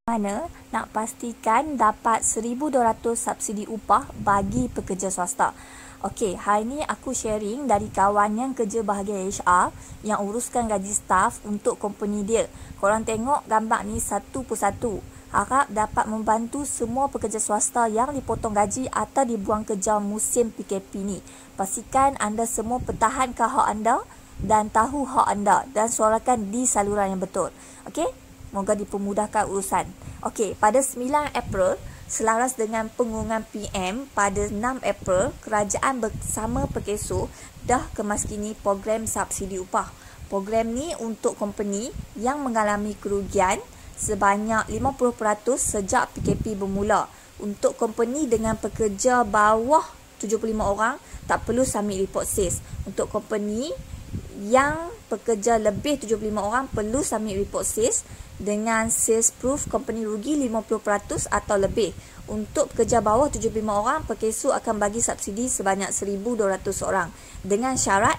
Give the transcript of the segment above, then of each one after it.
Mana nak pastikan dapat 1,200 subsidi upah bagi pekerja swasta. Okey, hari ni aku sharing dari kawan yang kerja bahagian HR yang uruskan gaji staff untuk company dia. Korang tengok gambar ni satu persatu. Harap dapat membantu semua pekerja swasta yang dipotong gaji atau dibuang kerja musim PKP ni. Pastikan anda semua pertahankan hak anda dan tahu hak anda dan suarakan di saluran yang betul. Okey? Moga dipermudahkan urusan. Okey, pada 9 April, selaras dengan pengumuman PM pada 6 April, kerajaan bersama Perkeso dah kemaskini program subsidi upah. Program ni untuk company yang mengalami kerugian sebanyak 50% sejak PKP bermula. Untuk company dengan pekerja bawah 75 orang, tak perlu submit report sales. Untuk company yang pekerja lebih 75 orang perlu submit report sales dengan sales proof company rugi 50% atau lebih. Untuk pekerja bawah 75 orang, Perkeso akan bagi subsidi sebanyak 1,200 orang dengan syarat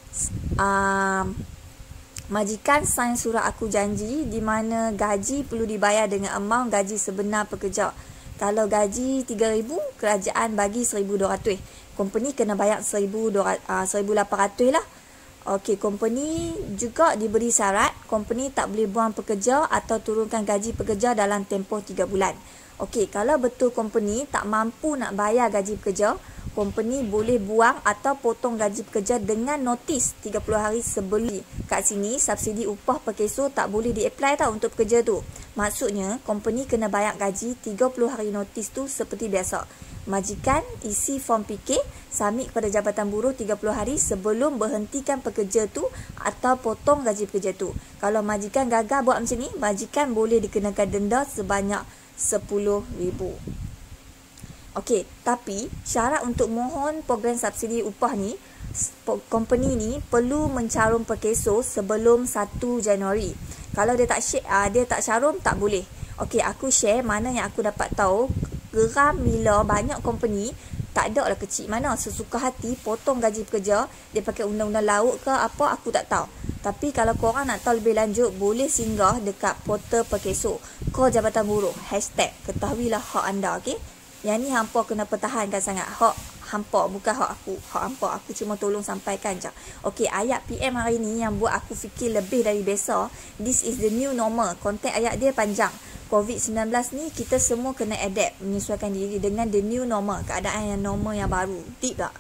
majikan sign surat aku janji di mana gaji perlu dibayar dengan amount gaji sebenar pekerja. Kalau gaji 3,000, kerajaan bagi 1,200. Company kena bayar 1,800 lah. Okey, company juga diberi syarat company tak boleh buang pekerja atau turunkan gaji pekerja dalam tempoh 3 bulan. Okey, kalau betul company tak mampu nak bayar gaji pekerja, company boleh buang atau potong gaji pekerja dengan notis 30 hari sebelum. Kat sini, subsidi upah Perkeso tak boleh di-apply tau untuk pekerja tu. Maksudnya, company kena bayar gaji 30 hari notis tu seperti biasa. Majikan isi form PK, submit kepada Jabatan Buruh 30 hari sebelum berhentikan pekerja tu atau potong gaji pekerja tu. Kalau majikan gagal buat macam ni, majikan boleh dikenakan denda sebanyak RM10,000. Okey, tapi syarat untuk mohon program subsidi upah ni, company ni perlu mencarum Perkeso sebelum 1 Januari. Kalau dia tak carum, tak boleh. Okey, aku share mana yang aku dapat tahu. Geram bila banyak company tak ada lah kecil mana sesuka hati potong gaji pekerja, dia pakai undang-undang laut ke apa aku tak tahu. Tapi kalau korang nak tahu lebih lanjut, boleh singgah dekat portal Perkeso, call Jabatan Buruh, #ketahuilah hak anda. Okey, yang ni hampa kena pertahankan sangat. Hak hampa, bukan hak aku. Hak hampa, aku cuma tolong sampaikan je. Okey, ayat PM hari ni yang buat aku fikir lebih dari biasa. This is the new normal. Konten ayat dia panjang. COVID-19 ni kita semua kena adapt, menyesuaikan diri dengan the new normal, keadaan yang normal yang baru. Deep tak?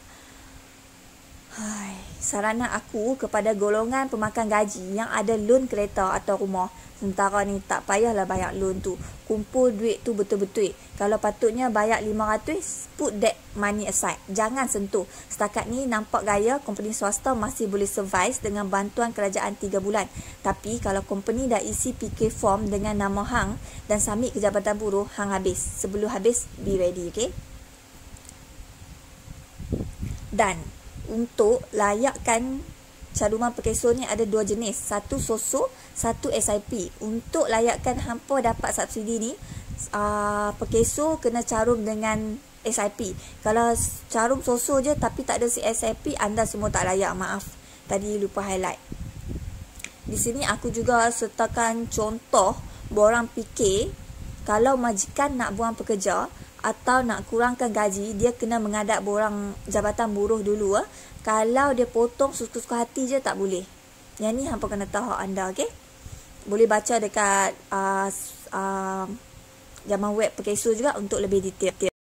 Saranan aku kepada golongan pemakan gaji yang ada loan kereta atau rumah sementara ni, tak payahlah bayar loan tu. Kumpul duit tu betul-betul. Kalau patutnya bayar 500, put that money aside. Jangan sentuh. Setakat ni nampak gaya company swasta masih boleh survive dengan bantuan kerajaan 3 bulan. Tapi kalau company dah isi PK form dengan nama hang dan submit ke Jabatan Buruh, hang habis. Sebelum habis, be ready, okay? Dan untuk layakkan caduman Perkeso ni ada 2 jenis. Satu SOSO, satu SIP. Untuk layakkan hampa dapat subsidi ni, Perkeso kena carum dengan SIP. Kalau carum SOSO je tapi tak ada si SIP, anda semua tak layak. Maaf, tadi lupa highlight. Di sini aku juga sertakan contoh borang PK. Kalau majikan nak buang pekerja atau nak kurangkan gaji, dia kena menghadap borang Jabatan Buruh dulu. Kalau dia potong suka-suka hati je, tak boleh. Yang ni hampa kena tahu hak anda, okey? Boleh baca dekat laman web Perkeso juga untuk lebih detail.